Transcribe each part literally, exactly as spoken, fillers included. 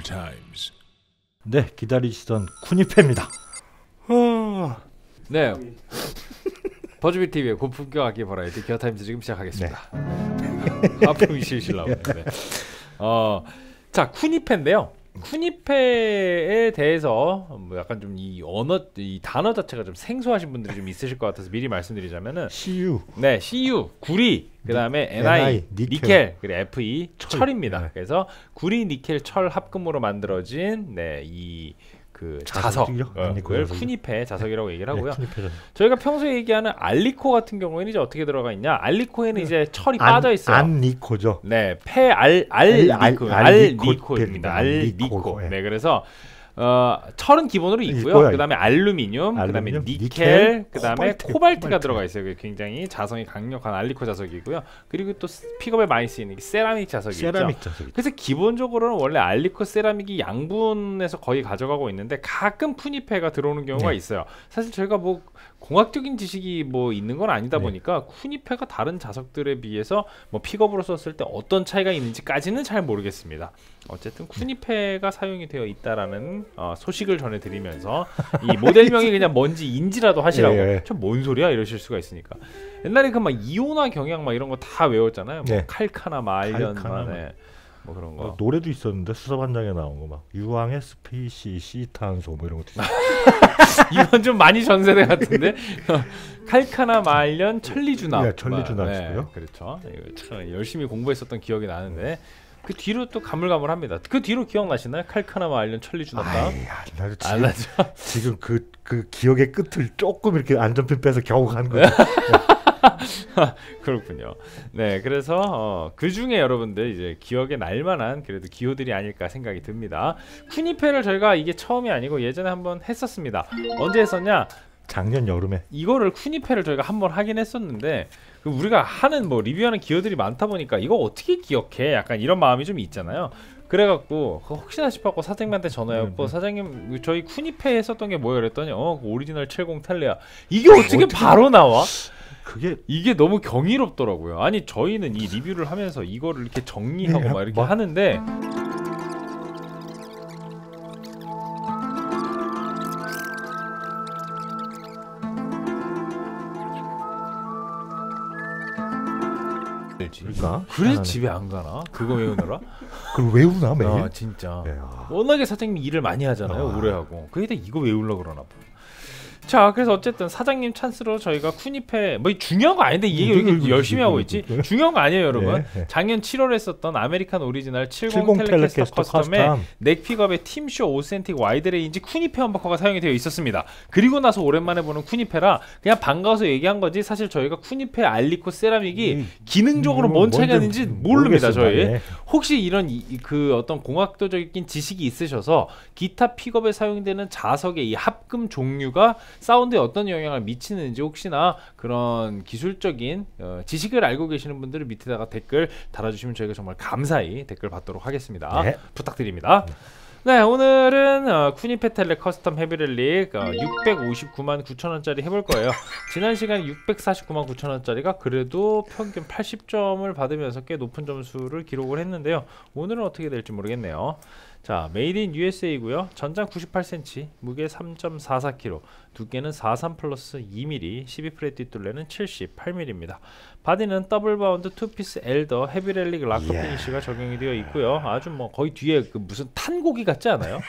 times. 네, 기다리시던 쿠니페입니다. 네. 버즈비 티비의 고품격 악기 버라이티 기어타임즈 지금 시작하겠습니다. 네. 하품이 실실 나오는데. 네. 어, 자 쿠니페인데요. 쿠니페에 대해서 뭐 약간 좀 이 언어, 이 단어 자체가 좀 생소하신 분들이 좀 있으실 것 같아서 미리 말씀드리자면은 씨유, 네, 씨유 구리, 그 다음에 엔아이, 엔아이, 니켈, 니켈, 그리고 에프이 철. 철입니다. 네. 그래서 구리, 니켈, 철 합금으로 만들어진 네, 이 그 자석이요? 자석을 자석이요? 쿠니페 자석이라고 얘기를 하고요. 네, 쿠니페 자석. 저희가 평소에 얘기하는 알리코 같은 경우에는 이제 어떻게 들어가 있냐? 알리코에는 이제 철이 안, 빠져 있어요. 안니코죠. 네, 페알 알- 알리코, 알- 알리코입니다. 알리코. 알리코. 네. 네, 그래서 어, 철은 기본으로 있고요. 있고요. 그다음에 알루미늄, 그다음에 알루미늄, 니켈, 니켈, 그다음에 코발트, 코발트가 코발트. 들어가 있어요. 그게 굉장히 자성이 강력한 알리코 자석이고요. 그리고 또 픽업에 많이 쓰이는 게 세라믹 자석이 세라믹 있죠. 자석. 그래서 기본적으로는 원래 알리코 세라믹이 양분에서 거의 가져가고 있는데 가끔 쿠니페가 들어오는 경우가 네. 있어요. 사실 저희가 뭐 공학적인 지식이 뭐 있는 건 아니다 네. 보니까 쿠니페가 다른 자석들에 비해서 뭐 픽업으로 썼을 때 어떤 차이가 있는지까지는 잘 모르겠습니다. 어쨌든 쿠니페가 사용이 되어 있다라는 어, 소식을 전해드리면서 이 모델명이 그냥 뭔지 인지라도 하시라고. 예, 예. 저 뭔 소리야 이러실 수가 있으니까. 옛날에 그 막 이온화 경향 막 이런 거 다 외웠잖아요. 뭐 네. 칼카나 마일련 칼카나 네. 뭐 그런 거. 어, 노래도 있었는데 수사반장에 나온 거 막 유황의 스피시 시탄소 뭐 이런 것도 있어요. 이건 좀 많이 전세대 같은데. 칼카나 마일련 천리주납. 네, 천리주납 네, 있고요. 그렇죠. 이거 참 열심히 공부했었던 기억이 나는데 그 뒤로 또 가물가물합니다. 그 뒤로 기억나시나요? 칼카나 마일련 천리주납. 아이, 안 나죠. 지금, 안 나죠. 지금 그, 그 기억의 끝을 조금 이렇게 안전핀 빼서 겨우 간 거예요. 그렇군요. 네, 그래서 어, 그 중에 여러분들 이제 기억에 날만한 그래도 기호들이 아닐까 생각이 듭니다. 쿠니페를 저희가 이게 처음이 아니고 예전에 한번 했었습니다. 언제 했었냐? 작년 여름에. 이거를 쿠니페를 저희가 한번 하긴 했었는데 그 우리가 하는 뭐 리뷰하는 기호들이 많다 보니까 이거 어떻게 기억해? 약간 이런 마음이 좀 있잖아요. 그래갖고 혹시나 싶었고 사장님한테 전화했고 음, 사장님 저희 쿠니페 했었던 게 뭐예요? 그랬더니 어 오리지널 칠십 텔레야. 이게 어떻게, 어떻게 바로 나와? 그게 이게 너무 경이롭더라고요. 아니 저희는 이 리뷰를 하면서 이거를 이렇게 정리하고 네, 막 이렇게 뭐. 하는데 그러니까 그래 희한하네. 집에 안 가나? 그거 외우느라? 그걸 외우나 매일? 아 진짜 네, 아. 워낙에 사장님이 일을 많이 하잖아요. 아. 오래 하고 그게 다 이거 외우려고 그러나 봐. 자 그래서 어쨌든 사장님 찬스로 저희가 쿠니페 뭐 중요한 거 아닌데 이 얘기 왜 이렇게 열심히 하고 있지? 중요한 거 아니에요 여러분. 네, 네. 작년 칠월에 했었던 아메리칸 오리지널 칠십 칠십 텔레캐스터 텔레캐스터 커스텀에 커스텀. 넥픽업의 팀쇼 오센틱 와이드레인지 쿠니페 험버커가 사용이 되어 있었습니다. 그리고 나서 오랜만에 보는 쿠니페라 그냥 반가워서 얘기한 거지 사실 저희가 쿠니페 알리코 세라믹이 음, 기능적으로 뭔 차이가 있는지 모릅니다. 저희 네. 혹시 이런 이, 그 어떤 공학도적인 지식이 있으셔서 기타 픽업에 사용되는 자석의 이 합금 종류가 사운드에 어떤 영향을 미치는지 혹시나 그런 기술적인 어, 지식을 알고 계시는 분들은 밑에다가 댓글 달아주시면 저희가 정말 감사히 댓글 받도록 하겠습니다. 네. 부탁드립니다. 네, 오늘은 어, 쿠니페 텔레 커스텀 헤비렐릭 어, 육백오십구만 구천 원짜리 해볼 거예요. 지난 시간 육백사십구만 구천 원짜리가 그래도 평균 팔십 점을 받으면서 꽤 높은 점수를 기록을 했는데요. 오늘은 어떻게 될지 모르겠네요. 자, 메이드 인 유에스에이고요. 전장 구십팔 센티미터, 무게 삼 점 사사 킬로그램, 두께는 사십삼 플러스 이 밀리미터, 십이 프렛 뒷둘레는 칠십팔 밀리미터입니다. 바디는 더블 바운드 투 피스 엘더 헤비렐릭 락커 이야. 피니쉬가 적용이 되어 있고요. 아주 뭐 거의 뒤에 그 무슨 탄고기 같지 않아요?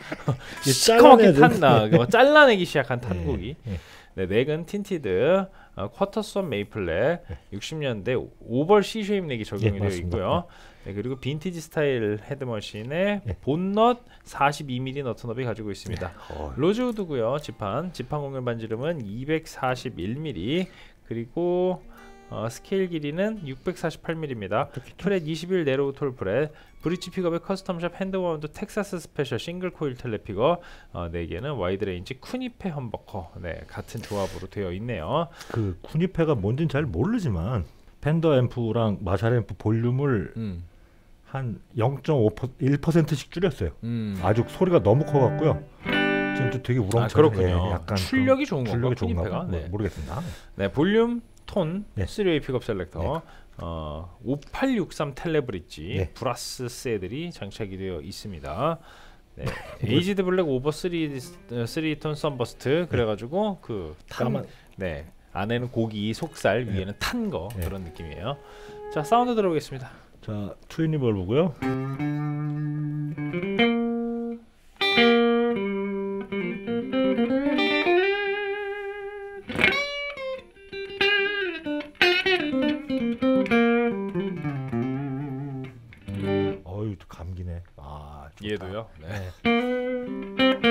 이 시커멓게 잘라내야 탄, 나, 잘라내기 시작한 탄고기. 예, 예. 네, 넥은 틴티드, 어, 쿼터선 메이플렉, 육십 년대 오벌 C 쉐입 넥이 적용이 예, 되어 맞습니다. 있고요. 네, 그리고 빈티지 스타일 헤드머신에 예. 본넛 사십이 밀리미터 너트너비 가지고 있습니다. 어, 로즈우드고요. 지판, 지판 공률 반지름은 이백사십일 밀리미터, 그리고 어, 스케일 길이는 육백사십팔 밀리미터입니다. 프렛 이십일 네로우 톨 프렛, 브릿지 픽업의 커스텀샵 핸드와운드 텍사스 스페셜 싱글 코일 텔레픽업, 어, 네 개는 와이드 레인지 쿠니페 험버커, 네, 같은 조합으로 되어 있네요. 그 쿠니페가 뭔지는 잘 모르지만 펜더 앰프랑 마샬 앰프 볼륨을 음. 한 영 점 일 퍼센트씩 줄였어요. 음. 아주 소리가 너무 커갖고요. 지금 좀 되게 우렁차게 아, 그렇군요. 예, 약간 출력이 좋은 건가, 출력이 좋은가 쿠니페가? 봐? 네. 모르겠습니다. 네, 볼륨 톤 네. 쓰리 웨이 픽업 셀렉터 네. 어, 오팔육삼 텔레브릿지 네. 브라스 셀들이 장착이 되어 있습니다. 네. 에이지드 블랙 오버 쓰리 톤 썬버스트 그래가지고 그 탄, 까만- 네 안에는 고기 속살 네. 위에는 탄 거 네. 그런 느낌이에요. 자 사운드 들어보겠습니다. 자 트윈 리벌브고요. 어유 감기네. 아 좋다. 얘도요. 네. 네.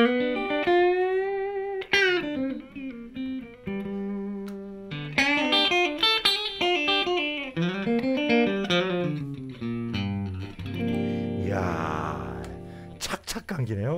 이야 착착 감기네요.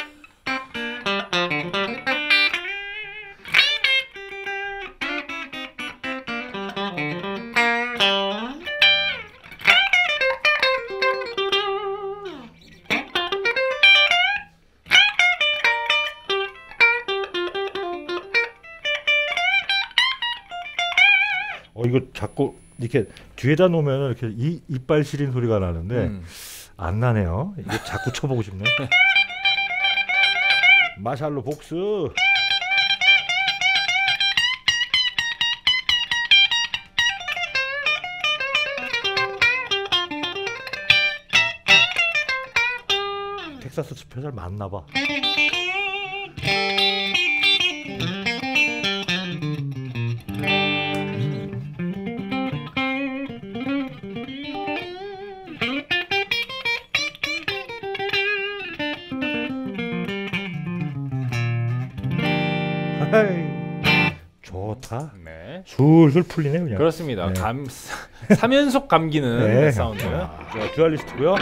어 이거 자꾸 이렇게 뒤에다 놓으면 이렇게 이, 이빨 시린 소리가 나는데 음. 안 나네요. 이게 자꾸 쳐보고 싶네. 마샬로 복수. 텍사스 스페셜 맞나봐. 하이, 좋다. 네. 술술 풀리네 그냥. 그렇습니다. 네. 감 삼 연속 감기는 네. 사운드. 자, 듀얼리스트고요.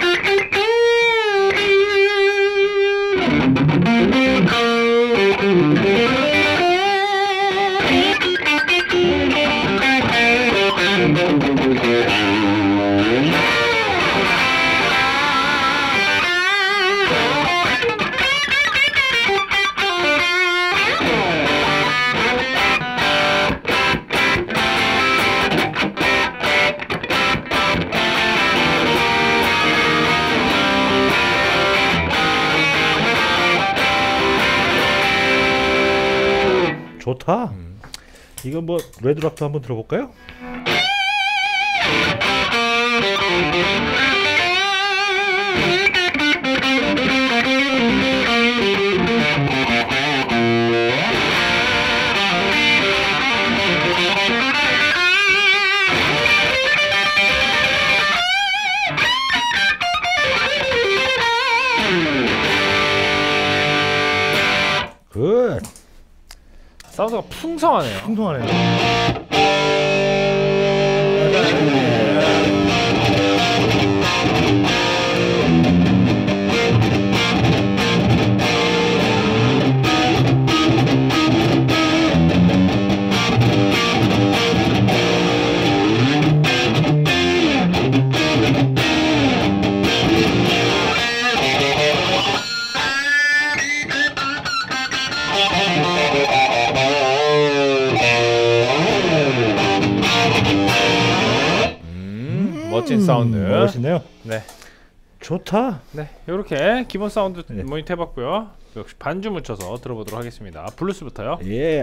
좋다. 음. 이거 뭐 레드락도 한번 들어볼까요? 굿. 사운드가 풍성하네요. 풍성하네요. 음, 멋진 사운드. 멋있네요. 네. 좋다. 네, 이렇게 기본 사운드 네. 모니터 해봤고요. 역시 반주 묻혀서 들어보도록 하겠습니다. 블루스부터요. 예.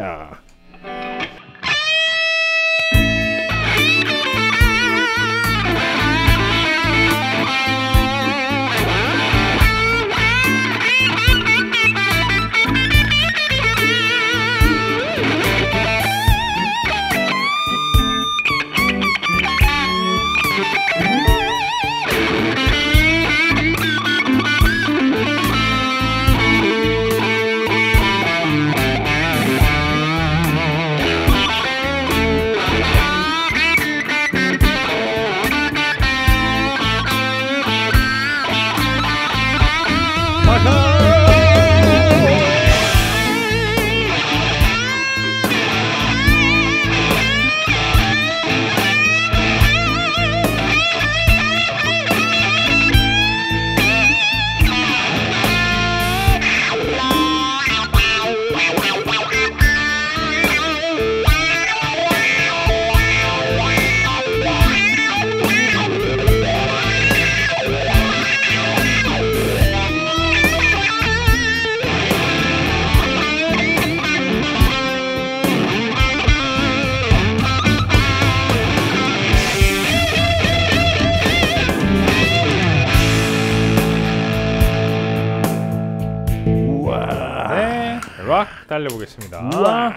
달려보겠습니다. 우와.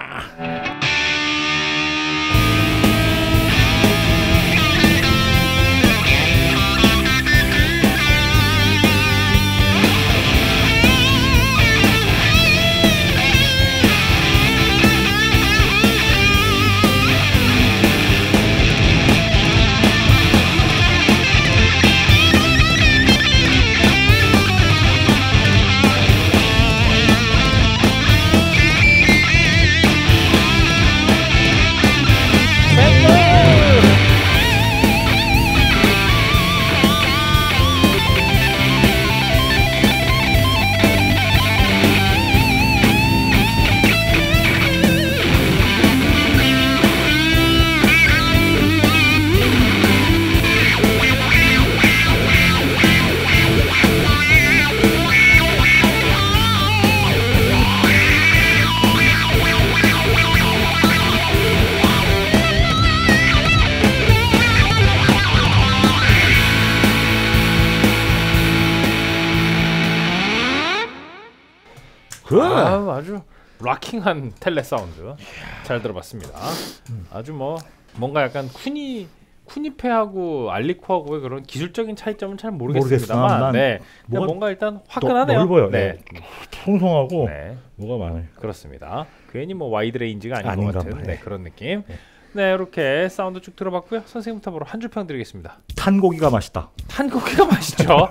그 아, 아주 락킹한 텔레 사운드 잘 들어봤습니다. 아주 뭐 뭔가 약간 쿠니 쿠니페하고 알리코하고의 그런 기술적인 차이점은 잘 모르겠습니다만, 모르겠으나 네, 뭐가 뭔가 일단 화끈하네요. 넓어요. 네, 네. 풍성하고 네, 뭐가 많아요. 그렇습니다. 괜히 뭐 와이드 레인지가 아닌 아닌가 것 같은 봐요. 네, 그런 느낌. 네, 이렇게 사운드 쭉 들어봤고요. 선생님부터 바로 한 줄 평 드리겠습니다. 탄고기가 맛있다. 탄고기가 맛있죠.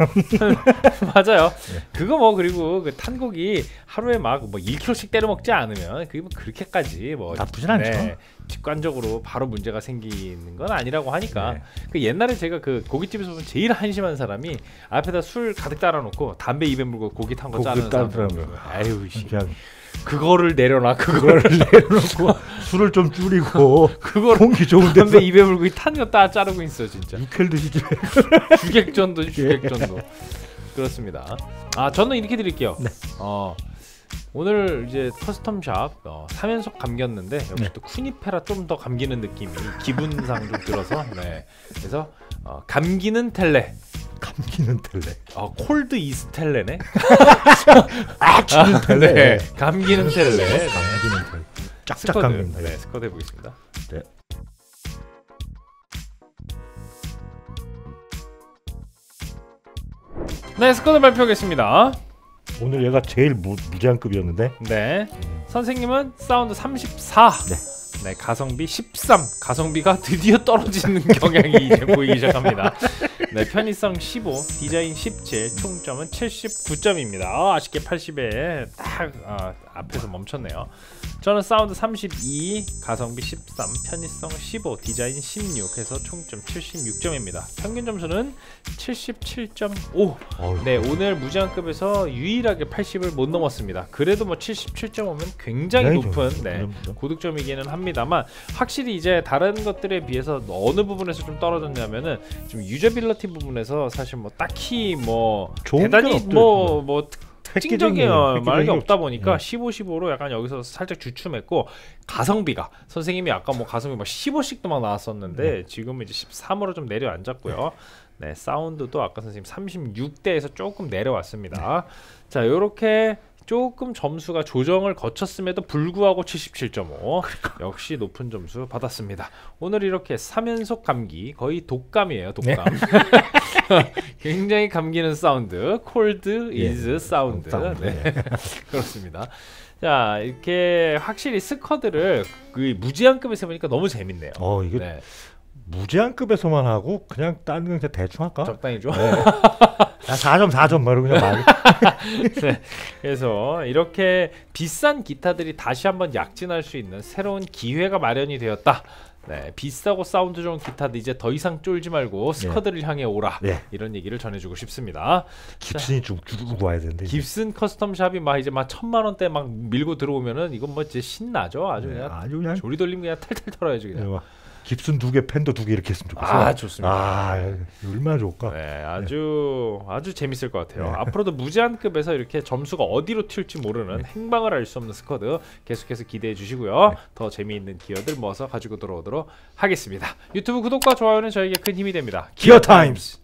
맞아요. 그거 뭐 그리고 그 탄고기 하루에 막 뭐 일 킬로그램씩 때려 먹지 않으면 그게 뭐 그렇게까지 뭐 나쁘진 않죠. 직관적으로 바로 문제가 생기는 건 아니라고 하니까. 네. 그 옛날에 제가 그 고깃집에서 보면 제일 한심한 사람이 앞에다 술 가득 따라놓고 담배 입에 물고 고기 탄 거 고기 짜는 따는 사람. 사람이요. 아유 씨. 그냥 그거를 내려놔. 그거를 내려놓고 술을 좀 줄이고 그걸 공기 좋은 담배 데서 입에 물고 탄거 따 자르고 있어 진짜. 육회를 드시지. 주객전도 주객전도. 그렇습니다. 아 저는 이렇게 드릴게요. 네. 어 오늘 이제 커스텀샵 어, 삼 연속 감겼는데 역시 네. 또 쿠니페라 좀 더 감기는 느낌이 기분상 좀 들어서 네. 그래서 어, 감기는 텔레. 감기는 텔레. 어 콜드 이스 텔레네. 아, 치는 텔레. 네. 감기는 텔레. 네. 감기는 텔레. 쫙쫙 스쿼드. 감깁니다. 네, 스쿼드 해보겠습니다. 네. 네, 스쿼드 발표하겠습니다. 오늘 얘가 제일 무, 무제한급이었는데 네, 선생님은 사운드 삼십사. 네. 네, 가성비 십삼. 가성비가 드디어 떨어지는 경향이 이제 보이기 시작합니다. 네, 편의성 십오, 디자인 십칠, 총점은 칠십구 점입니다. 아, 아쉽게 팔십에 딱 아, 앞에서 멈췄네요. 저는 사운드 삼십이, 가성비 십삼, 편의성 십오, 디자인 십육 해서 총점 칠십육 점입니다. 평균 점수는 칠십칠 점 오. 네, 오늘 무제한급에서 유일하게 팔십을 못 넘었습니다. 그래도 뭐 칠십칠 점 오면 굉장히 네, 높은 좀, 네, 좀, 좀. 고득점이기는 합니다만 확실히 이제 다른 것들에 비해서 어느 부분에서 좀 떨어졌냐면은 좀 유저빌리티 부분에서 사실 뭐 딱히 뭐 좋은 대단히 건 없더라고요. 뭐뭐 특징적인 획기적인 말이 없다 없죠. 보니까 네. 십오, 십오로 약간 여기서 살짝 주춤했고 가성비가 선생님이 아까 뭐 가성비 막 십오씩도 막 나왔었는데 네. 지금은 이제 십삼으로 좀 내려앉았고요. 네, 사운드도 아까 선생님 삼십육 대에서 조금 내려왔습니다. 네. 자, 요렇게 조금 점수가 조정을 거쳤음에도 불구하고 칠십칠 점 오. 그러니까. 역시 높은 점수 받았습니다. 오늘 이렇게 삼 연속 감기 거의 독감이에요. 독감. 네. 굉장히 감기는 사운드. 콜드 이즈 예. 사운드. 사운드. 네. 네. 그렇습니다. 자, 이렇게 확실히 스쿼드를 그 무제한급에서 보니까 너무 재밌네요. 어 이게 네. 무제한급에서만 하고 그냥 다른 건 그냥 대충 할까? 적당히 좀. 네. 야, 사 점 사 점 막 이러고 그냥 말. 네. 그래서 이렇게 비싼 기타들이 다시 한번 약진할 수 있는 새로운 기회가 마련이 되었다. 네, 비싸고 사운드 좋은 기타도 이제 더 이상 쫄지 말고 스쿼드를 네. 향해 오라. 네. 이런 얘기를 전해주고 싶습니다. 깁슨이 좀 주고 와야 되는데. 깁슨 커스텀샵이 막 이제 막 천만 원대 막 밀고 들어오면은 이건 뭐 이제 신나죠. 아주 네, 그냥 아주 그냥 조리 돌림 그냥 탈탈 털어야지 그냥. 네, 깁슨 두 개, 펜더 두 개 이렇게 했으면 좋겠어요. 아, 좋습니다. 아, 얼마나 좋을까? 네, 아주 네. 아주 재밌을 것 같아요. 네. 앞으로도 무제한급에서 이렇게 점수가 어디로 튈지 모르는 네. 행방을 알 수 없는 스쿼드 계속해서 기대해 주시고요. 네. 더 재미있는 기어들 모아서 가지고 돌아오도록 하겠습니다. 유튜브 구독과 좋아요는 저에게 큰 힘이 됩니다. 기어 타임스.